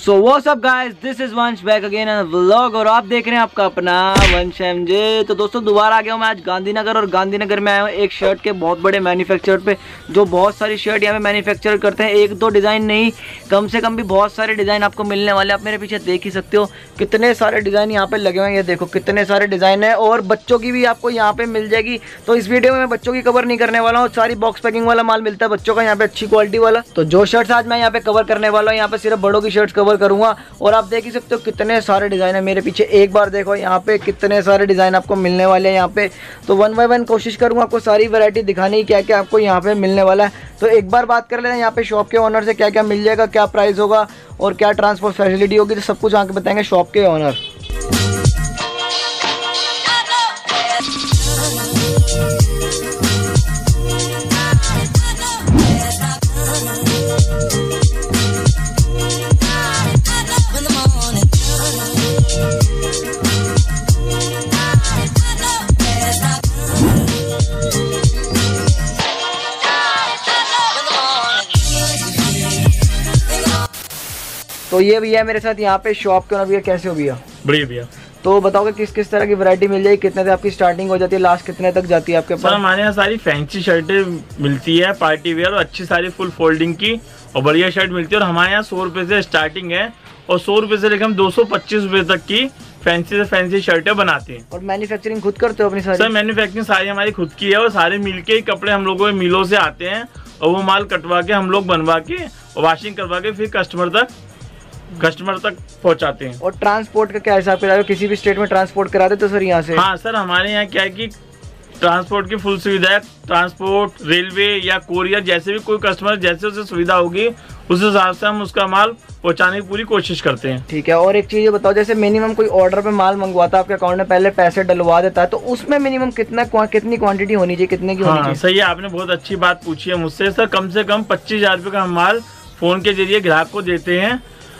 So what's up guys, this is Vansh back again in vlog और आप देख रहे हैं आपका अपना VANSHMJ। तो दोस्तों दोबारा आ गया हूँ मैं आज गांधीनगर, और गांधीनगर में आया हूँ एक शर्ट के बहुत बड़े मैन्युफैक्चरर पे, जो बहुत सारी शर्ट यहाँ पे मैन्युफैक्चर करते हैं। एक दो डिज़ाइन नहीं, कम से कम भी बहुत सारे डिज़ाइन आपको मिलने वाले। आप मेरे पीछे देख ही सकते हो कितने सारे डिज़ाइन यहाँ पे लगे हुए हैं। ये देखो कितने सारे डिज़ाइन है, और बच्चों की भी आपको यहाँ पे मिल जाएगी। तो इस वीडियो में मैं बच्चों की कवर नहीं करने वाला हूँ, सारी बॉक्स पैकिंग वाला माल मिलता है बच्चों का यहाँ पे, अच्छी क्वालिटी वाला। तो जो शर्ट्स आज मैं यहाँ पे कवर करने वाला हूँ, यहाँ पे सिर्फ बड़ों की शर्ट्स कवर करूंगा। और आप देख ही सकते हो कितने सारे डिज़ाइन है मेरे पीछे। एक बार देखो यहाँ पे कितने सारे डिज़ाइन आपको मिलने वाले हैं यहाँ पे। तो वन बाय वन कोशिश करूंगा आपको सारी वैरायटी दिखाने की, क्या क्या आपको यहाँ पे मिलने वाला है। तो एक बार बात कर लेना यहाँ पे शॉप के ओनर से, क्या क्या मिल जाएगा, क्या प्राइस होगा और क्या ट्रांसपोर्ट फैसिलिटी होगी, तो सब कुछ आके बताएंगे शॉप के ओनर। तो ये भैया मेरे साथ यहाँ पे शॉप के ओनर। भैया कैसे हो भैया? बढ़िया भैया। तो बताओगे किस किस तरह की वैरायटी मिल जाएगी, कितने से आपकी स्टार्टिंग हो जाती है, लास्ट कितने तक जाती है आपके पास? सर हमारे यहाँ सारी फैंसी शर्टें मिलती है, पार्टी वेयर, और अच्छी सारी फुल फोल्डिंग की और बढ़िया शर्ट मिलती है। और हमारे यहाँ 100 रुपये से स्टार्टिंग है, और 100 रुपये से लेकर हम 225 रुपये तक की फैंसी से फैंसी शर्टें बनाते हैं। और मैन्युफैक्चरिंग खुद करते हो अपनी सारी? सर मैन्युफैक्चरिंग सारी हमारी खुद की है, और सारे मिल के ही कपड़े हम लोगों के मिलों से आते हैं, और वो माल कटवा के हम लोग बनवा के वॉशिंग करवा के फिर कस्टमर तक पहुंचाते हैं। और ट्रांसपोर्ट का क्या हिसाब किताब है? किसी भी स्टेट में ट्रांसपोर्ट कराते तो सर यहाँ से? हाँ सर, हमारे यहाँ क्या है कि ट्रांसपोर्ट की फुल सुविधा है। ट्रांसपोर्ट, रेलवे या कोरियर, जैसे भी कोई कस्टमर जैसे उसे सुविधा होगी उस हिसाब से हम उसका माल पहुंचाने की पूरी कोशिश करते हैं। ठीक है। और एक चीज बताओ, जैसे मिनिमम कोई ऑर्डर पे माल मंगवाता है आपके अकाउंट में, पहले पैसे डलवा देता है, तो उसमें मिनिमम कितनी क्वांटिटी होनी चाहिए, कितने की होनी चाहिए? सही है, आपने बहुत अच्छी बात पूछी है मुझसे। सर कम से कम 25,000 रुपये का हम माल फोन के जरिए ग्राहक को देते हैं,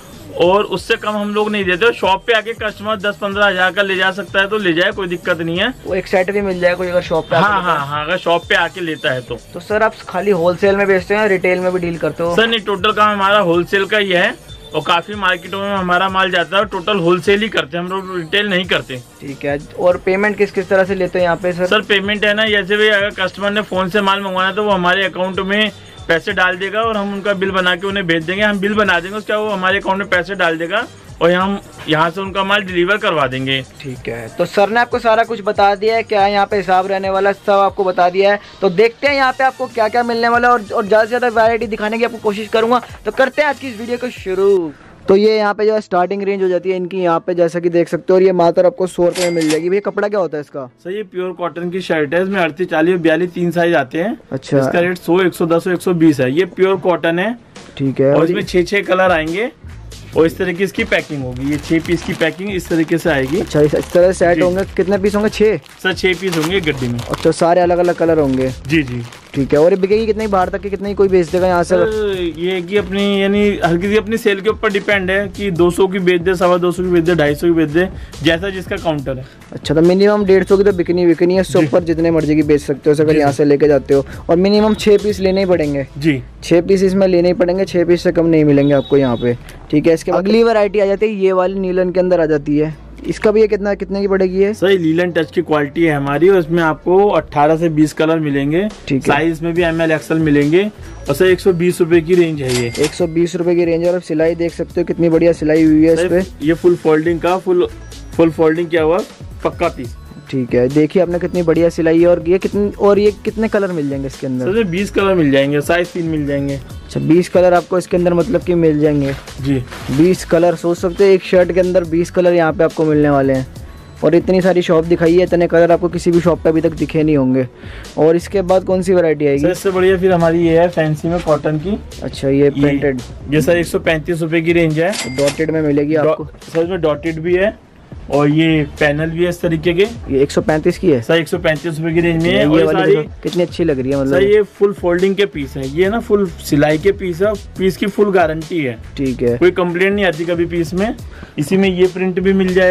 और उससे कम हम लोग नहीं देते। शॉप पे आके कस्टमर 10-15 हज़ार का ले जा सकता है तो ले जाए, कोई दिक्कत नहीं है। वो एक सेट भी मिल जाए कोई अगर शॉप पे? हाँ, अगर शॉप पे आके लेता है तो सर आप खाली होलसेल में बेचते हैं, रिटेल में भी डील करते हो? सर नहीं, टोटल काम हमारा होलसेल का ही है, और काफी मार्केटों में हमारा माल जाता है। टोटल होलसेल ही करते हैं हम लोग, रिटेल नहीं करते। ठीक है। और पेमेंट किस किस तरह से लेते हैं यहाँ पे सर? सर पेमेंट है ना, जैसे भी अगर कस्टमर ने फोन से माल मंगवाना है तो वो हमारे अकाउंट में पैसे डाल देगा, और हम उनका बिल बना के उन्हें भेज देंगे। हम बिल बना देंगे उसका, वो हमारे अकाउंट में पैसे डाल देगा, और हम यहाँ से उनका माल डिलीवर करवा देंगे। ठीक है। तो सर ने आपको सारा कुछ बता दिया है, क्या यहाँ पे हिसाब रहने वाला सब आपको बता दिया है। तो देखते हैं यहाँ पे आपको क्या क्या मिलने वाला है, और ज़्यादा से ज़्यादा वैरायटी दिखाने की आपको कोशिश करूँगा। तो करते हैं आज की इस वीडियो को शुरू। तो ये यहाँ पे जो है स्टार्टिंग रेंज हो जाती है इनकी यहाँ पे, जैसा कि देख सकते हो। और ये मात्र आपको 100 रुपये में मिल जाएगी। भैया कपड़ा क्या होता है इसका? सर ये प्योर कॉटन की शर्ट है, इसमें 38, 40, 42 3 साइज आते हैं। अच्छा। इसका रेट 100, 110 और 120 है। ये प्योर कॉटन है। ठीक है। और इसमें 6 कलर आएंगे, और इस तरह की इसकी पैकिंग होगी। ये 6 पीस की पैकिंग इस तरीके से आएगी। अच्छा, इस तरह सेट होंगे। कितने पीस होंगे? 6? सर 6 पीस होंगे गड्डी में। अच्छा, सारे अलग अलग कलर होंगे? जी। ठीक है। और ये बिकेगी कितनी बाहर तक की, कितनी कोई बेच देगा यहाँ से? ये कि अपनी यानी हर किसी अपनी सेल के ऊपर डिपेंड है कि 200 की बेच दे, 225 की बेच दे, 250 की बेच दे, जैसा जिसका काउंटर है। अच्छा, तो मिनिमम 150 की तो बिकनी है, उससे ऊपर जितने मर्जी की बेच सकते हो अगर यहाँ से लेके जाते हो। और मिनिमम 6 पीस लेने ही पड़ेंगे? जी, 6 पीस इसमें लेने ही पड़ेंगे, 6 पीस से कम नहीं मिलेंगे आपको यहाँ पे। ठीक है। इसके अगली वैरायटी आ जाती है, ये वाली नीलन के अंदर आ जाती है। इसका भी ये कितने की पड़ेगी? है सर लीलन टच की क्वालिटी है हमारी, और इसमें आपको 18 से 20 कलर मिलेंगे। ठीक है। साइज में भी ML XL मिलेंगे, और सर 120 रुपए की रेंज है। ये 120 रुपए की रेंज है। और सिलाई देख सकते हो कितनी बढ़िया सिलाई हुई है इस पे। ये फुल फोल्डिंग का फुल फोल्डिंग किया हुआ पक्का पीस। ठीक है। देखिए आपने कितनी बढ़िया सिलाई है। और ये कितने कलर मिल जाएंगे इसके अंदर? सर 20 कलर मिल जाएंगे, साइज 3 मिल जाएंगे। अच्छा, 20 कलर आपको इसके अंदर मतलब कि मिल जाएंगे? जी, 20 कलर। सोच सकते हो एक शर्ट के अंदर 20 कलर यहाँ पे आपको मिलने वाले हैं। और इतनी सारी शॉप दिखाई है, इतने कलर आपको किसी भी शॉप पे अभी तक दिखे नहीं होंगे। और इसके बाद कौन सी वैरायटी आएगी? इससे बढ़िया फिर हमारी ये है फैंसी में कॉटन की। अच्छा, ये प्रिंटेड। ये सर 135 रुपए की रेंज है। डॉटेड में मिलेगी आपको? सर इसमें डॉटेड भी है, और ये पैनल भी है इस तरीके के। ये 135 की है सर? 135 रुपए की रेंज में है। ये वाली कितनी अच्छी लग रही है, मतलब सर ये फुल फोल्डिंग के पीस है। ये ना फुल सिलाई के पीस है, पीस की फुल गारंटी है। ठीक है। कोई कंप्लेंट नहीं आती कभी पीस में। इसी में ये प्रिंट भी मिल जाएगा।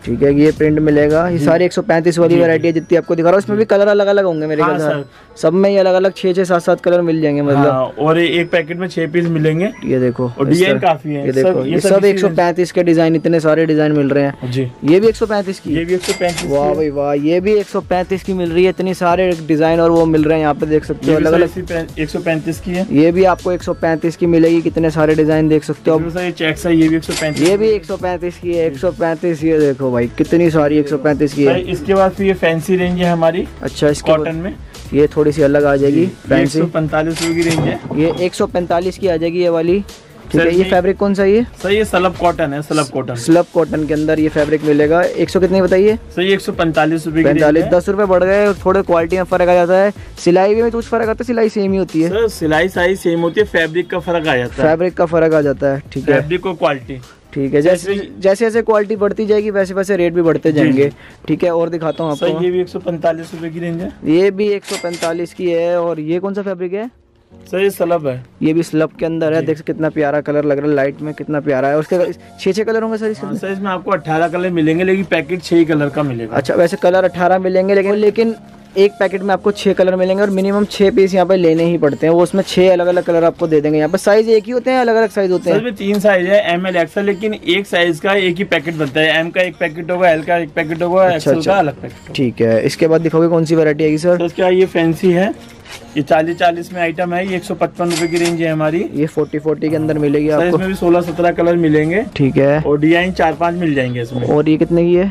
ठीक है, ये प्रिंट मिलेगा। ये सारी 135 वाली वैरायटी है जितनी आपको दिखा रहा हूँ। इसमें भी कलर अलग अलग होंगे मेरे ख्याल से, सब में ये अलग अलग 6 7 7 कलर मिल जाएंगे मतलब। हाँ, और एक पैकेट में 6 पीस मिलेंगे। ये देखो, और डिजाइन काफी है। ये देखो, ये सब 135 के डिजाइन, इतने सारे डिजाइन मिल रहे हैं जी। ये भी 135 की, ये भी 135। वाह भाई वाह, ये भी 135 की मिल रही है। इतने सारे डिजाइन और वो मिल रहे हैं यहाँ पे, देख सकते हो अलग अलग। 135 की है। ये भी आपको 135 की मिलेगी। कितने सारे डिजाइन देख सकते हो। ये चेक्स है, ये भी 135। ये भी 135 की है। 135, ये देखो भाई कितनी सारी 135 की है। इसके बाद फिर ये फैंसी रेंज है हमारी। अच्छा, इसके कॉटन में ये थोड़ी सी अलग आ जाएगी। फैंसी 145 रुपए की रेंज है। ये 145 की आ जाएगी ये वाली। ठीक है, ये फैब्रिक कौन सा है ये? सर ये स्लब कॉटन है, स्लब कॉटन। स्लब कॉटन के अंदर ये फैब्रिक मिलेगा। 100 कितने बताइए? सर ये 145 रुपए। 45, 10 रुपए बढ़ गए। थोड़े क्वालिटी में फर्क आ जाता है। सिलाई में कुछ फर्क आता है? सिलाई सेम ही होती है सर, सिलाई साइज सेम होती है, फैब्रिक का फर्क आ जाता है। फैब्रिक का फर्क आ जाता है। ठीक है, फैब्रिक और क्वालिटी। ठीक है, जैसे जैसे क्वालिटी बढ़ती जाएगी वैसे वैसे रेट भी बढ़ते जाएंगे। ठीक है, और दिखाता हूँ आपको। ये भी 145 रुपए की रेंज है। ये भी 145 की है। और ये कौन सा फैब्रिक है? सर ये स्लब है। ये भी स्लब के अंदर है। देख कितना प्यारा कलर लग रहा है, लाइट में कितना प्यारा है। उसके 6 कलर होंगे सर इसके? सर इसमें आपको 18 कलर मिलेंगे, लेकिन पैकेट 6 कलर का मिलेगा। अच्छा, वैसे कलर 18 मिलेंगे, लेकिन एक पैकेट में आपको 6 कलर मिलेंगे और मिनिमम 6 पीस यहाँ पे लेने ही पड़ते हैं। वो उसमें 6 अलग अलग कलर आपको दे देंगे। यहाँ पे साइज एक ही होते हैं, अलग अलग साइज होते हैं? सर में 3 साइज है, ML XL, लेकिन एक साइज का एक ही पैकेट बनता है। M का एक पैकेट होगा, L का एक पैकेट होगा, XL का अलग पैकेट। ठीक है, इसके बाद दिखाओगे कौन सी वैरायटी आएगी सर? क्या ये फैंसी है, ये 40 में आइटम है। ये 155 रुपए की रेंज है हमारी। ये 40 के अंदर मिलेगी आपको। इसमें भी 16-17 कलर मिलेंगे। ठीक है, और डिजाइन 4-5 मिल जाएंगे इसमें। और ये कितने की है?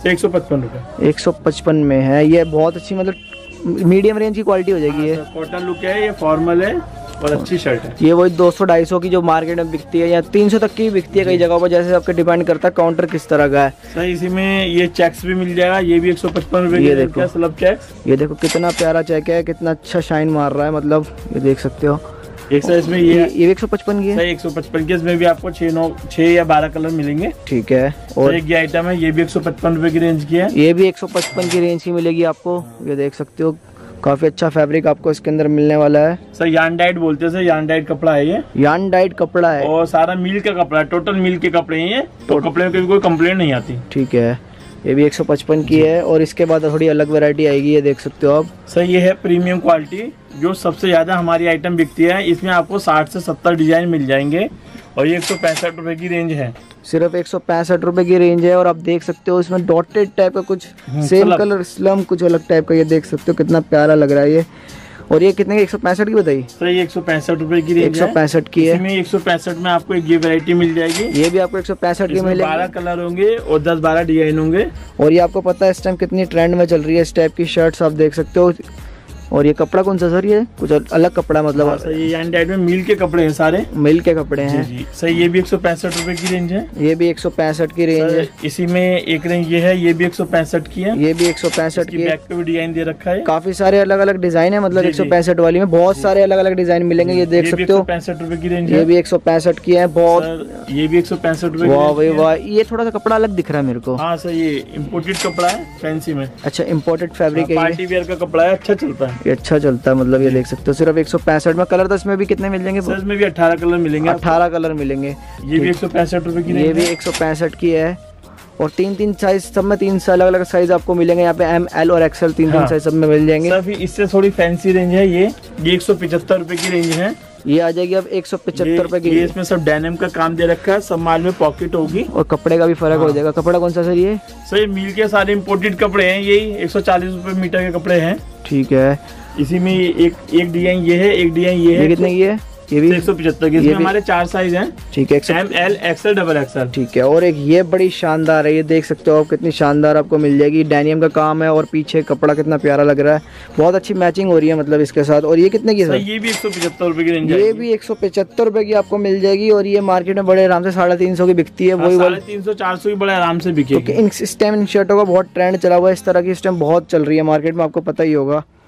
155 रुपए। 155 में है। ये बहुत अच्छी मतलब मीडियम रेंज की क्वालिटी हो जाएगी। ये कॉटन लुक है, ये फॉर्मल है और अच्छी शर्ट है। ये वही 200-250 की जो मार्केट में बिकती है, या 300 तक की बिकती है कई जगहों पर, जैसे आपके डिपेंड करता है काउंटर किस तरह का है। सर इसी में ये चेक्स भी मिल जाएगा। ये भी 155 रुपए। ये देखो स्लब चेक्स। ये देखो कितना प्यारा चेक है, कितना अच्छा शाइन मार रहा है मतलब, ये देख सकते हो। एक साइज में ये 155 की है। 155 की, इसमें भी आपको 6 या 12 कलर मिलेंगे। ठीक है, और एक ये आइटम है, ये भी 155 रुपए की रेंज की है। ये भी 155 की रेंज की मिलेगी आपको। ये देख सकते हो, काफी अच्छा फैब्रिक आपको इसके अंदर मिलने वाला है। सर यान डाइट बोलते हैं, सर यान डाइट कपड़ा है ये। यान डाइट कपड़ा है और सारा मिल का कपड़ा है, टोटल मिल के कपड़े हैं ये, तो कपड़े में कोई कंप्लेंट नहीं आती। ठीक है, ये भी 155 की है। और इसके बाद थोड़ी अलग वैरायटी आएगी, ये देख सकते हो आप। सर ये है प्रीमियम क्वालिटी, जो सबसे ज्यादा हमारी आइटम बिकती है। इसमें आपको 60 से 70 डिजाइन मिल जाएंगे। और ये 165 रुपए की रेंज है। सिर्फ 165 रुपए की रेंज है। और आप देख सकते हो इसमें डॉटेड टाइप का कुछ सेम कलर, स्लम कुछ अलग टाइप का, ये देख सकते हो कितना प्यारा लग रहा है ये। और ये कितने की? 165 की बताइए सर। ये 165 रुपए की रेंज 165 की है। इसमें 165 में आपको एक ये वैरायटी मिल जाएगी। ये भी आपको 165 की मिलेगी। 12 कलर होंगे और 10-12 डिजाइन होंगे। और ये आपको पता है इस टाइम कितनी ट्रेंड में चल रही है इस टाइप की शर्ट्स, आप देख सकते हो। और ये कपड़ा कौन सा सर? ये कुछ अलग कपड़ा मतलब? हाँ, सर ये यान डाइट में मिल के कपड़े हैं, सारे मिल के कपड़े हैं। जी। सर ये भी 165 रुपए की रेंज है। ये भी 165 की रेंज है। इसी में एक रेंज ये है, ये भी 165 की है। ये भी 165 की है। बैक पे भी डिजाइन दे रखा है। काफी सारे अलग अलग डिजाइन है, मतलब 165 वाली में बहुत सारे अलग अलग डिजाइन मिलेंगे। ये देख सकते हो, 165 रुपए की रेंज है। ये भी 165 की है। बहुत, ये भी 165 रुपए। वाह भाई वाह, ये थोड़ा सा कपड़ा अलग दिख रहा है मेरे को। हाँ सर, ये इम्पोर्टेड कपड़ा है, फैंसी में। अच्छा, इम्पोर्टेड फैब्रिक है, पार्टी वेयर का कपड़ा है, अच्छा चलता है। ये अच्छा चलता है मतलब, ये देख सकते हो। सिर्फ 165 में। कलर तो इसमें भी कितने मिल जाएंगे? इसमें भी 18 कलर मिलेंगे। 18 कलर मिलेंगे। ये भी 165 रुपए की। ये भी 165 की है। और 3-3 साइज, सब में 3 अलग अलग साइज आपको मिलेंगे यहाँ पे। M, L और XL 3-3 साइज सब में मिल जाएंगे। सर इससे थोड़ी फैंसी रेंज है। ये 175 रुपए की रेंज है। ये आ जाएगी अब 175 रुपए की। ये इसमें सब डेनिम का काम दे रखा है, सब माल में पॉकेट होगी। और कपड़े का भी फर्क हो जाएगा। कपड़ा कौन सा सर? ये सर मिल के सारे इम्पोर्टेड कपड़े हैं। यही 140 रुपए मीटर के कपड़े हैं। ठीक है, इसी में एक डिजाइन ये है, एक डिजाइन ये है। कितने की है? ये भी 175 की। इसमें हमारे 4 साइज हैं। ठीक है, M, L, XL, XXL। ठीक है। और एक ये बड़ी शानदार है, ये देख सकते हो आप, कितनी शानदार आपको मिल जाएगी। डेनियम का काम है और पीछे कपड़ा कितना प्यारा लग रहा है, बहुत अच्छी मैचिंग हो रही है मतलब इसके साथ। और ये कितने की सर? ये भी 175 रुपए की रेंज। ये भी 175 रुपए की आपको मिल जाएगी। और ये मार्केट में बड़े आराम से 350 की बिकती है। वही 350-400 की बड़े आराम से बिकेगी। क्योंकि इस टाइम इन शर्टों का बहुत ट्रेंड चला हुआ है, इस तरह की इस टाइम बहुत चल रही है मार्केट में, आपको पता ही होगा।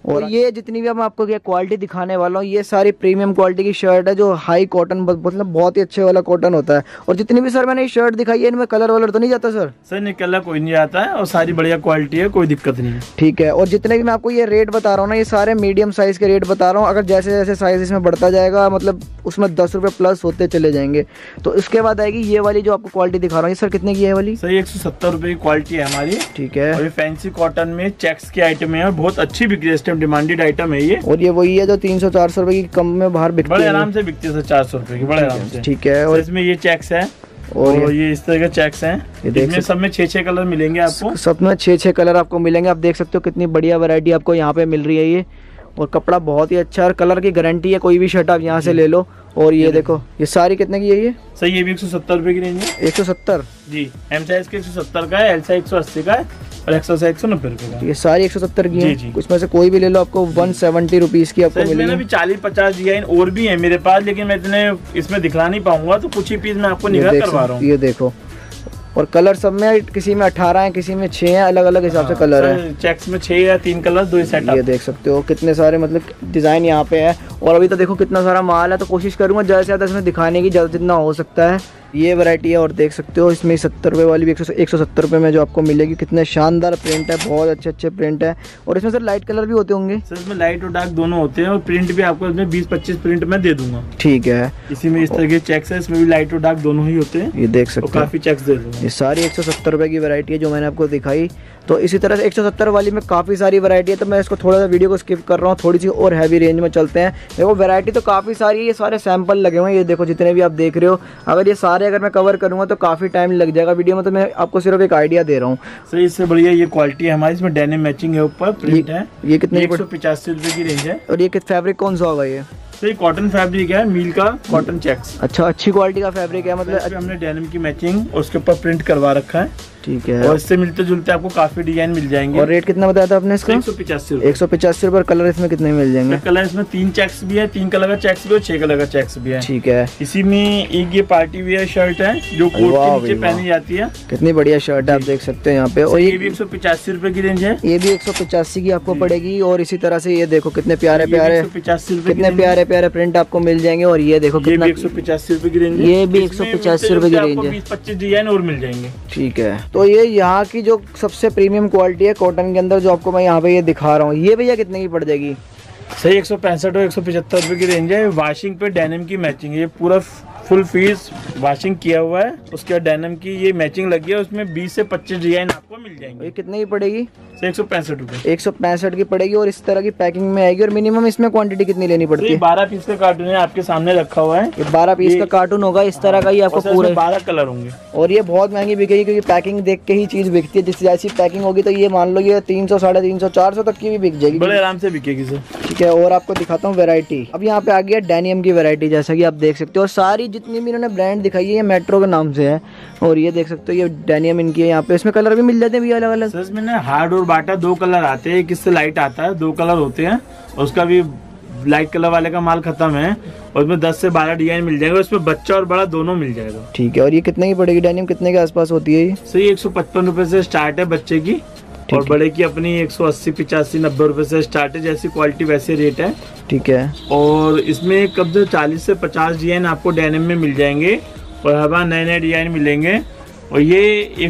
और ये जितनी भी मैं आपको क्वालिटी दिखाने वाला हूँ ये सारी प्रीमियम क्वालिटी की शर्ट है, जो हाई कॉटन, मतलब बहुत ही अच्छे वाला कॉटन होता है। और जितनी भी सर मैंने ये शर्ट दिखाई है इनमें कलर वलर तो नहीं जाता सर? सर नहीं, कलर कोई नहीं आता है और सारी बढ़िया क्वालिटी है, कोई दिक्कत नहीं है। ठीक है। और जितने भी मैं आपको ये रेट बता रहा हूँ ना, ये सारे मीडियम साइज के रेट बता रहा हूँ। अगर जैसे जैसे साइज इसमें बढ़ता जाएगा मतलब उसमें 10 रुपये प्लस होते चले जाएंगे। तो इसके बाद आएगी ये वाली जो आपको क्वालिटी दिखा रहा हूँ, ये सर कितने की है वाली? सर 170 रुपए की क्वालिटी है हमारी। ठीक है। और ये फैंसी कॉटन में चेक्स की आइटम है, बहुत अच्छी बिक्री है, इस टाइम डिमांडेड आइटम है ये। और ये वही है जो 300-400 रुपए की कम में बाहर बिकती है, बड़े आराम से बिकती है सर, 400 रुपए की बड़े आराम से। ठीक है। और इसमें ये चेक्स है और ये इस तरह के चेक्स हैं। इसमें सब में 6-6 कलर मिलेंगे आपको, सब में 6-6 कलर आपको मिलेंगे। आप देख सकते हो कितनी बढ़िया वैरायटी आपको यहाँ पे मिल रही है ये। और कपड़ा बहुत ही अच्छा है और कलर की गारंटी है, कोई भी शर्ट आप यहाँ से ले लो। और ये देखो ये सारी कितने की है ये? सर ये भी 170 रुपए की रेंज है। 170 जी। एम साइज के 170 का है, एल साइज 180 का है और एक्सल साइज 190 रुपए का। ये सारी 170 की है। जी। उसमें से कोई भी ले लो आपको 170 रुपीज की आपको मिलेगी। भी 40-50 डिजाइन और भी है मेरे पास, लेकिन मैं इतने इसमें दिखला नहीं पाऊंगा, तो कुछ ही पीस मैं आपको निकाल करवा रहा हूँ। ये देखो, और कलर सब में किसी में 18 है, किसी में 6 है, अलग अलग हिसाब से कलर है। चेक्स में 6 या 3 कलर, 2 सेट। ये देख सकते हो कितने सारे मतलब डिजाइन यहाँ पे है। और अभी तो देखो कितना सारा माल है, तो कोशिश करूंगा ज़्यादा से ज़्यादा इसमें दिखाने की, ज़्यादा जितना हो सकता है। ये वैरायटी है और देख सकते हो इसमें 70 रुपये वाली भी 170 रुपये में जो आपको मिलेगी। कितने शानदार प्रिंट है, बहुत अच्छे अच्छे प्रिंट है। और इसमें सर लाइट कलर भी होते होंगे? सर इसमें लाइट और डार्क दोनों होते हैं और प्रिंट भी आपको इसमें 20-25 प्रिंट में दे दूंगा। ठीक है। इसी में इस तरह के चेक्स है, इसमें भी लाइट और डार्क दोनों ही होते हैं। ये देख सकते हो काफी चेक्स दे दूंगा। ये सारी 170 रुपये की वैरायटी है जो मैंने आपको दिखाई। तो इसी तरह से 170 वाली में काफ़ी सारी वैरायटी है, तो मैं इसको थोड़ा सा वीडियो को स्किप कर रहा हूँ, थोड़ी सी और हैवी रेंज में चलते हैं। देखो वैरायटी तो काफ़ी सारी है, ये सारे सैंपल लगे हुए हैं, ये देखो जितने भी आप देख रहे हो। अगर ये सारे अगर मैं कवर करूँगा तो काफ़ी टाइम लग जाएगा वीडियो में, तो मैं आपको सिर्फ एक आइडिया दे रहा हूँ। सर इससे बढ़िया ये क्वालिटी है हमारी, इसमें डेनिम मैचिंग है, ऊपर प्रिंट है। ये कितने? 185 रुपये की रेंज है। और ये फैब्रिक कौन सा होगा ये? तो ये कॉटन फैब्रिक है, मील का कॉटन चेक्स। अच्छा, अच्छी क्वालिटी का फैब्रिक है मतलब। हमने डेनिम की मैचिंग उसके ऊपर प्रिंट करवा रखा है। ठीक है। और इससे मिलते जुलते आपको काफी डिजाइन मिल जाएंगे। और रेट कितना बताया था आपने इसका? 185 रुपये। कलर इसमें कितने मिल जाएंगे? कलर इसमें 3 चेक्स भी है, 3 कलर का चेक्स भी और 6 कलर का चेक्स भी है। ठीक है। इसी में एक ये पार्टी वियर शर्ट है जो कोट के नीचे पहनी जाती है। कितनी बढ़िया शर्ट है, आप देख सकते हैं यहाँ पे। और ये भी 185 रुपए की रेंज है। ये भी 185 की आपको पड़ेगी। और इसी तरह से ये देखो कितने प्यारे प्यारे, 185 रुपए, कितने प्यारे प्यारे प्रिंट आपको मिल जाएंगे। और ये देखो कितना, 185 रुपए की रेंज है। ये भी 185 रुपए की रेंज है। 20-25 डिजाइन और मिल जाएंगे। ठीक है। तो ये यहाँ की जो सबसे प्रीमियम क्वालिटी है कॉटन के अंदर, जो आपको मैं यहाँ पे ये दिखा रहा हूँ, ये भैया कितने की पड़ जाएगी? सही 165 और 175 रुपए की रेंज है। वॉशिंग पे डेनिम की मैचिंग है, ये पूरा फुल फीस वॉशिंग किया हुआ है। उसके बाद डेनिम की ये मैचिंग लगी है, उसमें 20 से 25 डिजाइन आपको मिल जाएंगे। ये कितने की पड़ेगी? 165 रुपए। 165 की पड़ेगी। और इस तरह की पैकिंग में आएगी। और मिनिमम इसमें क्वांटिटी कितनी लेनी पड़ती है? 12 पीस का कार्टून है, आपके सामने रखा हुआ है। ये 12 पीस का कार्टून होगा, इस तरह का ही आपको पूरा 12 कलर होंगे। और ये बहुत महंगी बिकेगी क्योंकि पैकिंग देख के ही चीज बिकती है। जिस जैसी पैकिंग होगी तो ये मान लो ये 300, 350, 400 तक की भी बिक जाएगी, बड़े आराम से बिकेगी सर। ठीक है। और आपको दिखाता हूँ वैरायटी। अब यहाँ पे आ गया डेनियम की वैरायटी, जैसा कि आप देख सकते हो। और सारी जितनी भी इन्होंने ब्रांड दिखाई है ये मेट्रो के नाम से है। और ये देख सकते हो ये डेनियम इनकी है। यहाँ पे इसमें कलर भी मिल जाते हैं भैया अलग अलग? सर इसमें ना हार्ड और बाटा 2 कलर आते हैं, किससे लाइट आता है, 2 कलर होते हैं। उसका भी लाइट कलर वाले का माल खत्म है और इसमें 10 से 12 डिजाइन मिल जाएगा। उसमें बच्चा और बड़ा दोनों मिल जाएगा। ठीक है। और ये कितने की पड़ेगी डेनिम, कितने के आसपास होती है ये? सही 155 रुपए से स्टार्ट है बच्चे की, और बड़े की अपनी 180, 85, 90 रुपए से स्टार्ट है। जैसी क्वालिटी वैसे रेट है। ठीक है। और इसमें कब से 40 से 50 डिजाइन आपको डेनिम में मिल जाएंगे और हर बार नए नए डिजाइन मिलेंगे। और ये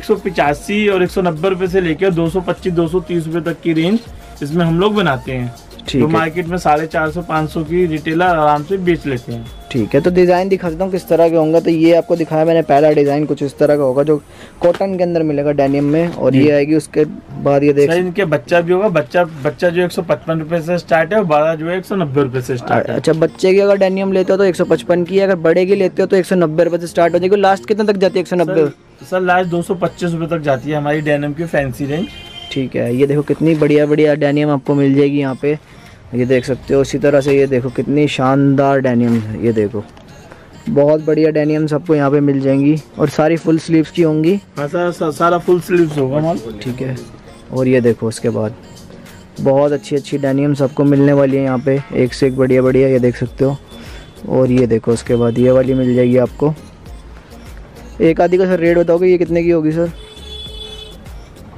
185 और 190 रुपए से लेकर 225, 230 रुपए तक की रेंज इसमें हम लोग बनाते हैं। तो मार्केट में 450, 500 की रिटेलर आराम से बेच लेते हैं। ठीक है। तो डिजाइन दिखा देता हूँ किस तरह के होंगे। तो ये आपको दिखाया मैंने पहला डिजाइन कुछ इस तरह का होगा जो कॉटन के अंदर मिलेगा डेनिम में। और ये आएगी उसके बाद ये देख इनके बच्चा भी होगा। बच्चा जो 155 रुपए से स्टार्ट है और बड़ा जो है 190 रुपए से स्टार्ट है। अच्छा, बच्चे की अगर डेनियम लेते हो तो 155 की, अगर बड़े की लेते हो तो 190 रुपए से स्टार्ट हो जाएगी। लास्ट कितने तक जाती है? 190 सर लास्ट 225 रुपए तक जाती है हमारी डेनिम की फैंसी रेंज। ठीक है। ये देखो कितनी बढ़िया बढ़िया डेनियम आपको मिल जाएगी यहाँ पे, ये देख सकते हो। इसी तरह से ये देखो कितनी शानदार डेनियम है, ये देखो बहुत बढ़िया डेनियम्स आपको यहाँ पे मिल जाएंगी। और सारी फुल स्लीव्स की होंगी। हाँ सर, सारा फुल स्लीव्स होगा माल। ठीक है। और ये देखो उसके बाद बहुत अच्छी अच्छी डेनियम्स आपको मिलने वाली है यहाँ पे, एक से एक बढ़िया बढ़िया, ये देख सकते हो। और ये देखो उसके बाद ये वाली मिल जाएगी आपको। एक आधी का सर रेट बताओगे ये कितने की होगी सर?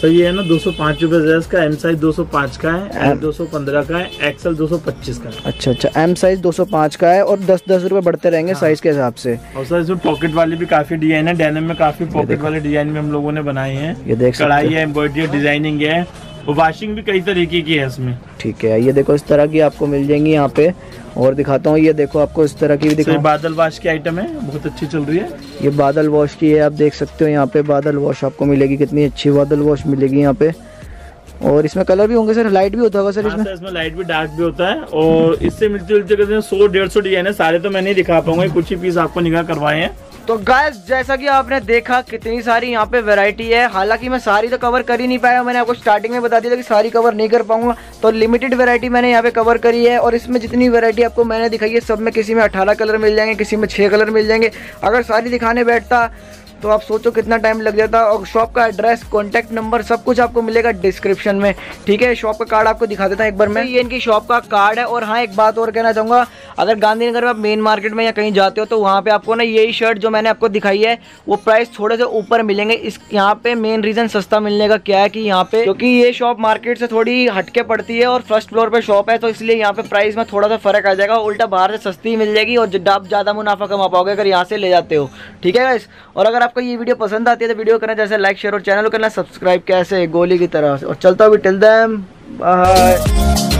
सर ये है ना 205 रुपए का, एम साइज 205 का है, एम 215 का है, एक्सएल 225 का है। अच्छा, एम साइज 205 का है और 10-10 रुपए बढ़ते रहेंगे साइज के हिसाब से। और सर इसमें पॉकेट वाली भी काफी डिजाइन है, डेनिम में काफी पॉकेट वाले डिजाइन में हम लोगों ने बनाए हैं। ये देख कढ़ाई है, एम्ब्रॉयडरी, डिजाइनिंग है, वॉशिंग भी कई तरीके की है इसमें। ठीक है, ये देखो इस तरह की आपको मिल जाएंगी यहाँ पे। और दिखाता हूँ, ये देखो आपको इस तरह की भी दिखाऊं। बादल वॉश की आइटम है, बहुत अच्छी चल रही है। ये बादल वॉश की है, आप देख सकते हो यहाँ पे बादल वॉश आपको मिलेगी, कितनी अच्छी बादल वॉश मिलेगी यहाँ पे। और इसमें कलर भी होंगे सर, लाइट भी होता होगा सर इसमें? इसमें लाइट भी डार्क भी होता है। और इससे मिलते जुलते 100-150 डिजाइन है, सारे तो मैं नहीं दिखा पाऊंगा, कुछ ही पीस आपको निगाह करवाए हैं। तो गाइस जैसा कि आपने देखा कितनी सारी यहाँ पे वैरायटी है, हालांकि मैं सारी तो कवर कर ही नहीं पाया, मैंने आपको स्टार्टिंग में बता दिया था कि सारी कवर नहीं कर पाऊंगा, तो लिमिटेड वैरायटी मैंने यहाँ पे कवर करी है। और इसमें जितनी वैरायटी आपको मैंने दिखाई है सब में किसी में 18 कलर मिल जाएंगे, किसी में 6 कलर मिल जाएंगे। अगर सारी दिखाने बैठता तो आप सोचो कितना टाइम लग जाता। और शॉप का एड्रेस, कॉन्टैक्ट नंबर सब कुछ आपको मिलेगा डिस्क्रिप्शन में, ठीक है। शॉप का कार्ड आपको दिखा देता हूँ एक बार मैं, ये इनकी शॉप का कार्ड है। और हाँ, एक बात और कहना चाहूँगा, अगर गांधीनगर में आप मेन मार्केट में या कहीं जाते हो तो वहाँ पे आपको ना यही शर्ट जो मैंने आपको दिखाई है वो प्राइस थोड़े से ऊपर मिलेंगे। इस यहाँ पे मेन रीज़न सस्ता मिलने का क्या है कि यहाँ पे क्योंकि ये शॉप मार्केट से थोड़ी हटके पड़ती है और फर्स्ट फ्लोर पे शॉप है, तो इसलिए यहाँ पे प्राइस में थोड़ा सा फर्क आ जाएगा। उल्टा बाहर से सस्ती मिल जाएगी और आप ज़्यादा मुनाफा कमा पाओगे अगर यहाँ से ले जाते हो, ठीक है गाइस। और अगर आपको ये वीडियो पसंद आती है तो वीडियो करना जैसे लाइक, शेयर और चैनल को करना सब्सक्राइब कैसे गोली की तरह। और चलता हूँ, टिल देन बाय।